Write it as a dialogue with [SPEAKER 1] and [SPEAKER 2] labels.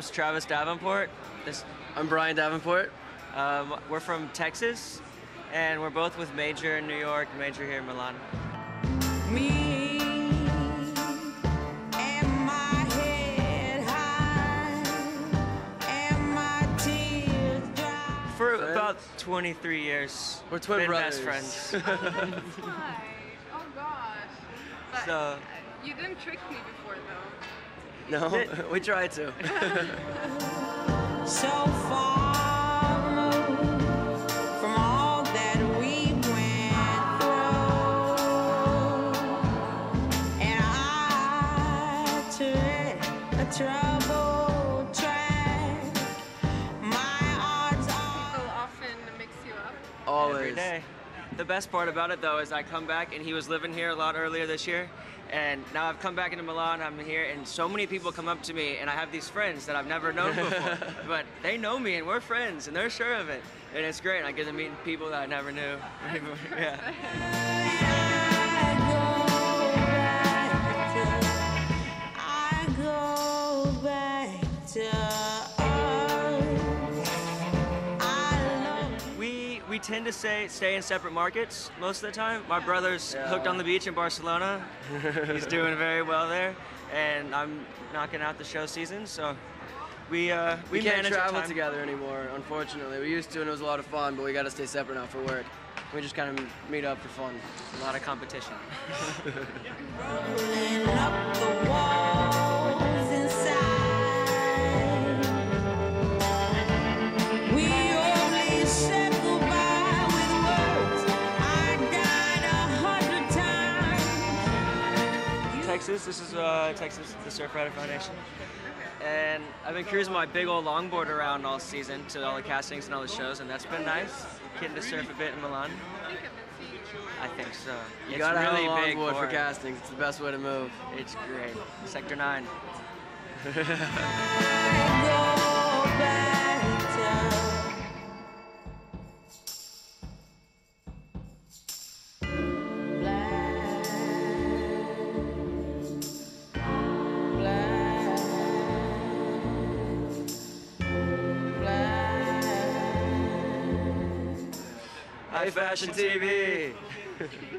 [SPEAKER 1] name's Travis Davenport.
[SPEAKER 2] I'm Brian Davenport.
[SPEAKER 1] We're from Texas, and we're both with Major in New York, Major here in Milan.
[SPEAKER 3] Me and my head high and my tears dry.
[SPEAKER 1] For about 23 years,
[SPEAKER 2] We're twin
[SPEAKER 1] been
[SPEAKER 2] brothers.
[SPEAKER 1] best friends.
[SPEAKER 4] Hi. Oh gosh. But
[SPEAKER 1] So-
[SPEAKER 4] you didn't trick me before though.
[SPEAKER 2] No, we tried to.
[SPEAKER 3] So far removed from all that we went through, and I tread a troubled track. My odds are
[SPEAKER 4] People often mix you up.
[SPEAKER 2] Always.
[SPEAKER 1] Every day. The best part about it though is I come back, and he was living here a lot earlier this year, and now I've come back into Milan, I'm here, and so many people come up to me, and I have these friends that I've never known before, but they know me and we're friends and they're sure of it, and it's great. I get to meet people that I never knew. Yeah.
[SPEAKER 3] I go back to
[SPEAKER 1] We tend to stay in separate markets most of the time. My brother's hooked on the beach in Barcelona. He's doing very well there, and I'm knocking out the show season, so we
[SPEAKER 2] can't
[SPEAKER 1] manage our
[SPEAKER 2] travel
[SPEAKER 1] time
[SPEAKER 2] together anymore, unfortunately. We used to, and it was a lot of fun, but we got to stay separate now for work. We just kind of meet up for fun.
[SPEAKER 1] A lot of competition.
[SPEAKER 3] rolling up the walls inside. We only said goodbye with words. I died 100 times.
[SPEAKER 1] Texas, this is Texas, the Surfrider Foundation. And I've been cruising my big old longboard around all season to all the castings and all the shows, and that's been nice. Getting to surf a bit in Milan.
[SPEAKER 4] I think I've been seeing you.
[SPEAKER 1] I think so.
[SPEAKER 2] You
[SPEAKER 1] It's
[SPEAKER 2] gotta
[SPEAKER 1] really
[SPEAKER 2] have a
[SPEAKER 1] big
[SPEAKER 2] longboard for
[SPEAKER 1] it.
[SPEAKER 2] castings. It's the best way to move.
[SPEAKER 1] It's great. Sector 9.
[SPEAKER 3] I go back to black, black.
[SPEAKER 2] High Fashion TV.